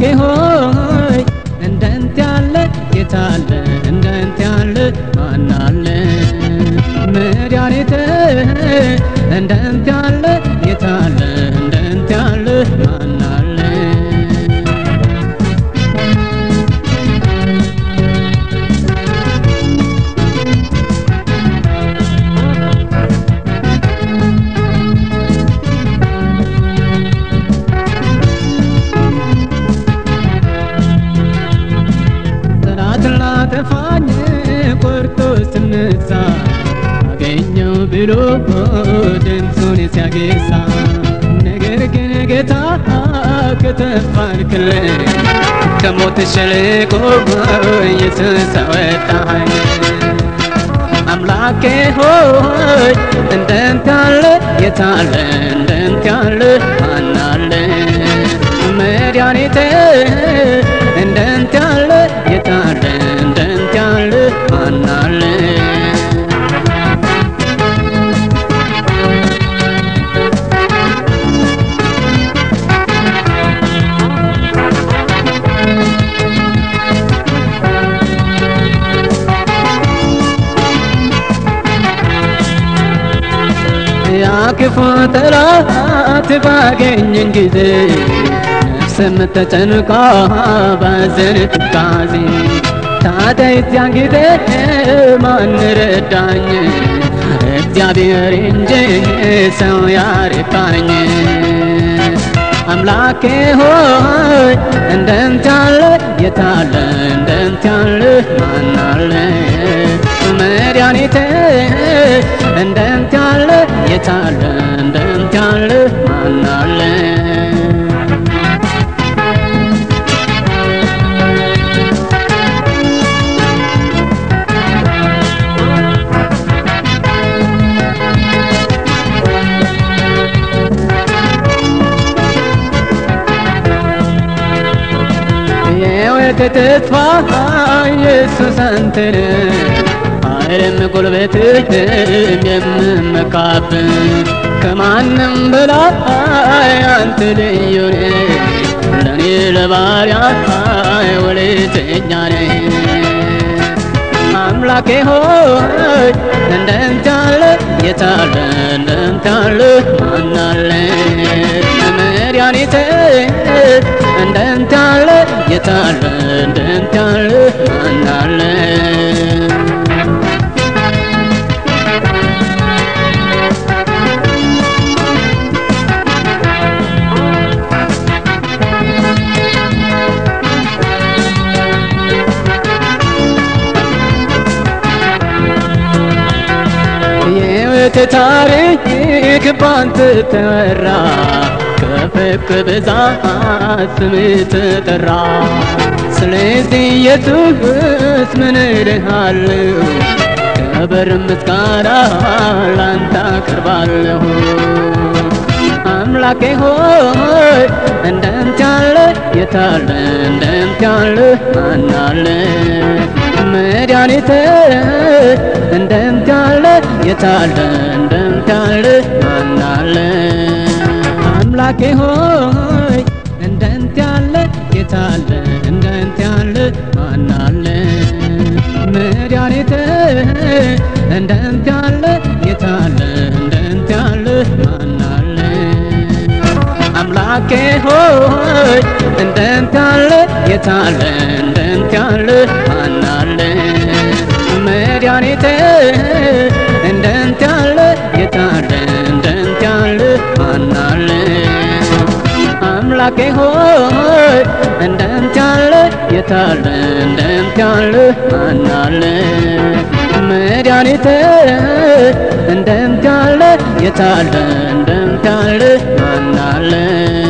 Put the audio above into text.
ሆይ እንደንተ ያለ የታለ እንደንተ ያለ ማን አለ መድኃኒቴ እንደንተ ያለ የታለ እንደንተ ያለ ማን አለ ተፋኝ ቆርጦ ስንሳ አገኘው ብሎ ድምፁን ሲያገሳ ነገር ግን ጌታ ከተፋልክልኝ ከሞት ሸለቆ ኢየሱስ አወጣኝ አምላኬ ሆይ እንደንተ ያለ የታለ እንደንተ ያለ ማን አለ መድኃኒቴ እንደንተ ያለ የታለ እንደንተ ያለ ማን አለ ያ ክፉ ጠላት ባገኘኝ ጊዜ ነፍሴም ተጨንቃ ባዘን ትካዜ ታዲያ የዚያን ጊዜ ማን ረዳኝ እግዚአብሔር እንጂ ሰው ያረካኝ አምላኬ ሆይ እንደንተ ያለ የታለ እንደንተ ያለ ማን አለ መድኃኒቴ እንደንተ ያለ የታለ እንደንተ ያለ ማን አለ ተስፋ ኢየሱስ አንተን ኃይልም ጉልበትም የምመካብህ ከማንም በላይ አንተ ልዩ ነህ ለኔ ለባሪያ ውለተኛ ነህ አምላኬ ሆይ እንደንተ ያለ የታለ እንደንተ ያለ ማን አለ መድኃኒቴ እንደንተ ያለ የታለ እንደንተ ያለ ማን አለ ታሪክ ባንተ ተወራ ከፍቅር ብዛት ስምህ ተጠራ ስለዚህ ኢየሱስ ምን እልሃለሁ ክብር ምስጋና ላንተ አቀርባለሁ አምላኬ ሆይ እንደንተ ያለ የታለ እንደንተ ያለ ማን አለ መድኃኒቴ እንደንተ ያለ የታለ እንደንተ ያለ ማን አለ አምላኬ ሆይ እንደንተ ያለ የታለ እንደንተ ያለ ማን አለ መድኃኒቴ እንደንተ ያለ የታለ እንደንተ ያለ ማን አለ አምላኬ ሆይ እንደንተ ያለ የታለ እንደንተ ያለ ማን አለ መድኃኒቴ እንደንተ ያለ የታለ እንደንተ ያለ ማን አለ አምላኬ ሆይ እንደንተ ያለ የታለ እንደንተ ያለ ማን አለ መድኃኒቴ እንደንተ ያለ የታለ እንደንተ ያለ ማን አለ